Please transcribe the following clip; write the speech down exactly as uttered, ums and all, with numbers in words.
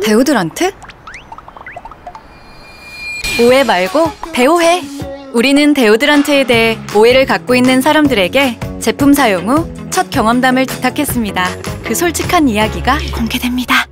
데오드란트? 오해 말고 대오해! 우리는 데오드란트에 대해 오해를 갖고 있는 사람들에게 제품 사용 후 첫 경험담을 부탁했습니다. 그 솔직한 이야기가 공개됩니다.